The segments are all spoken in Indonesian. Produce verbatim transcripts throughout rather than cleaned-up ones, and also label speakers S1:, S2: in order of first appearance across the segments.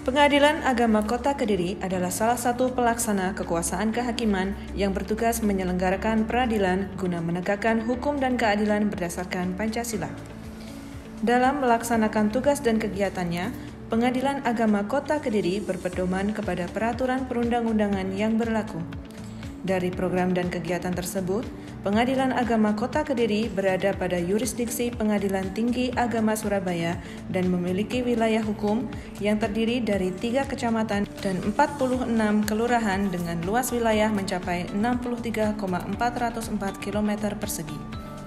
S1: Pengadilan Agama Kota Kediri adalah salah satu pelaksana kekuasaan kehakiman yang bertugas menyelenggarakan peradilan guna menegakkan hukum dan keadilan berdasarkan Pancasila. Dalam melaksanakan tugas dan kegiatannya, Pengadilan Agama Kota Kediri berpedoman kepada peraturan perundang-undangan yang berlaku. Dari program dan kegiatan tersebut, Pengadilan Agama Kota Kediri berada pada yurisdiksi Pengadilan Tinggi Agama Surabaya dan memiliki wilayah hukum yang terdiri dari tiga kecamatan dan empat puluh enam kelurahan dengan luas wilayah mencapai enam puluh tiga koma empat nol empat kilometer persegi.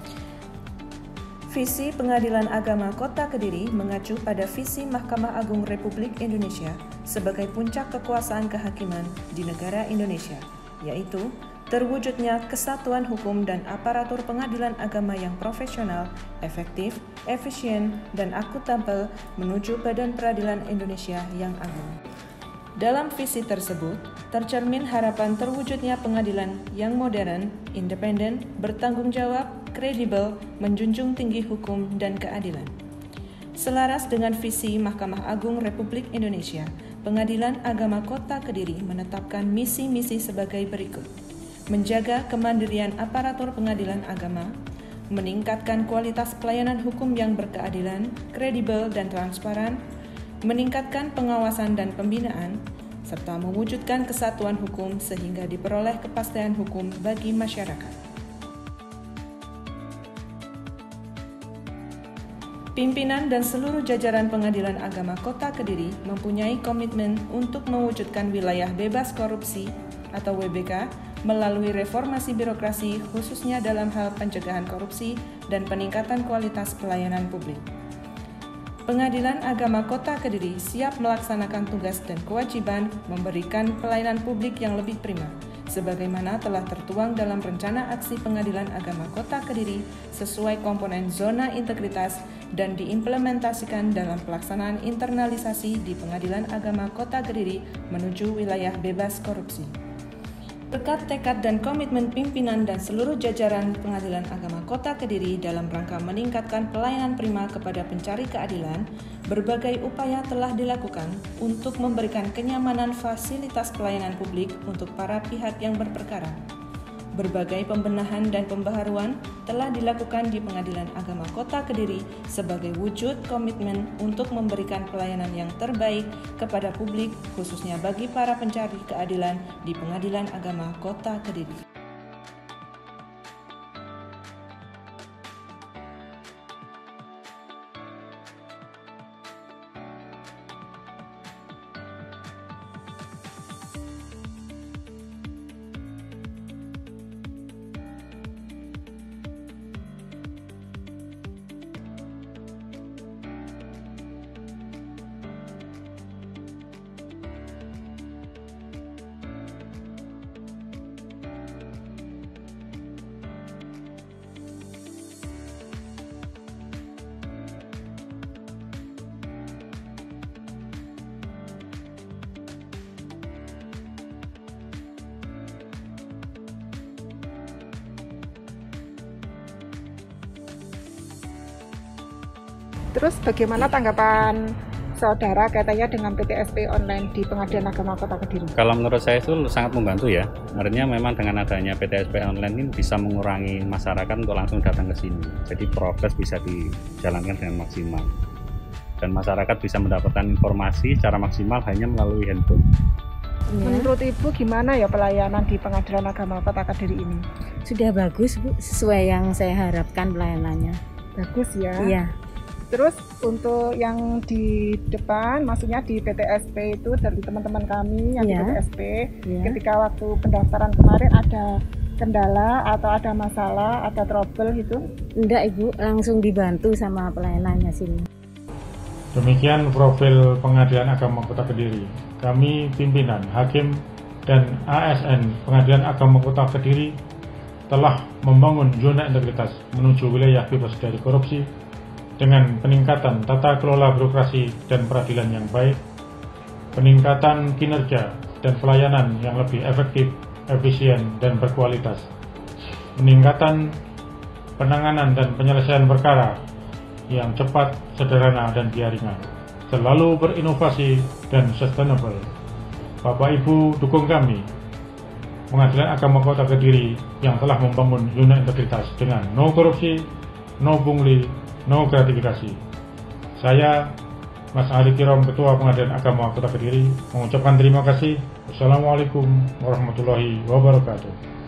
S1: Visi Pengadilan Agama Kota Kediri mengacu pada visi Mahkamah Agung Republik Indonesia sebagai puncak kekuasaan kehakiman di negara Indonesia, yaitu terwujudnya kesatuan hukum dan aparatur pengadilan agama yang profesional, efektif, efisien, dan akuntabel menuju Badan Peradilan Indonesia yang agung. Dalam visi tersebut, tercermin harapan terwujudnya pengadilan yang modern, independen, bertanggung jawab, kredibel, menjunjung tinggi hukum dan keadilan. Selaras dengan visi Mahkamah Agung Republik Indonesia, Pengadilan Agama Kota Kediri menetapkan misi-misi sebagai berikut: menjaga kemandirian aparatur pengadilan agama, meningkatkan kualitas pelayanan hukum yang berkeadilan, kredibel, dan transparan, meningkatkan pengawasan dan pembinaan, serta mewujudkan kesatuan hukum sehingga diperoleh kepastian hukum bagi masyarakat. Pimpinan dan seluruh jajaran Pengadilan Agama Kota Kediri mempunyai komitmen untuk mewujudkan wilayah bebas korupsi atau W B K melalui reformasi birokrasi khususnya dalam hal pencegahan korupsi dan peningkatan kualitas pelayanan publik. Pengadilan Agama Kota Kediri siap melaksanakan tugas dan kewajiban memberikan pelayanan publik yang lebih prima, sebagaimana telah tertuang dalam Rencana Aksi Pengadilan Agama Kota Kediri sesuai komponen zona integritas dan diimplementasikan dalam pelaksanaan internalisasi di Pengadilan Agama Kota Kediri menuju wilayah bebas korupsi. Berkat tekad dan komitmen pimpinan dan seluruh jajaran Pengadilan Agama Kota Kediri dalam rangka meningkatkan pelayanan prima kepada pencari keadilan, berbagai upaya telah dilakukan untuk memberikan kenyamanan fasilitas pelayanan publik untuk para pihak yang berperkara. Berbagai pembenahan dan pembaharuan telah dilakukan di Pengadilan Agama Kota Kediri sebagai wujud komitmen untuk memberikan pelayanan yang terbaik kepada publik, khususnya bagi para pencari keadilan di Pengadilan Agama Kota Kediri.
S2: Terus bagaimana tanggapan saudara kaitannya dengan P T S P online di Pengadilan Agama Kota Kediri?
S3: Kalau menurut saya itu sangat membantu ya. Artinya memang dengan adanya P T S P online ini bisa mengurangi masyarakat untuk langsung datang ke sini. Jadi proses bisa dijalankan dengan maksimal. Dan masyarakat bisa mendapatkan informasi secara maksimal hanya melalui handphone.
S2: Menurut Ibu gimana ya pelayanan di Pengadilan Agama Kota Kediri ini?
S4: Sudah bagus Bu, sesuai yang saya harapkan pelayanannya.
S2: Bagus ya?
S4: Iya.
S2: Terus untuk yang di depan, maksudnya di P T S P itu dari teman-teman kami yang
S4: ya.
S2: di P T S P,
S4: ya.
S2: ketika waktu pendaftaran kemarin ada kendala atau ada masalah, ada trouble gitu?
S4: Enggak Ibu, langsung dibantu sama pelayanannya sini.
S5: Demikian profil Pengadilan Agama Kota Kediri. Kami pimpinan, hakim, dan A S N Pengadilan Agama Kota Kediri telah membangun zona integritas menuju wilayah bebas dari korupsi dengan peningkatan tata kelola birokrasi dan peradilan yang baik, peningkatan kinerja dan pelayanan yang lebih efektif, efisien, dan berkualitas, peningkatan penanganan dan penyelesaian perkara yang cepat, sederhana, dan biaya ringan, selalu berinovasi dan sustainable. Bapak Ibu dukung kami, Pengadilan Agama Kota Kediri, yang telah membangun zona integritas dengan no korupsi, no pungli, no gratifikasi. Saya, Mas Ali Kirom, Ketua Pengadilan Agama Kota Kediri, mengucapkan terima kasih. Wassalamualaikum warahmatullahi wabarakatuh.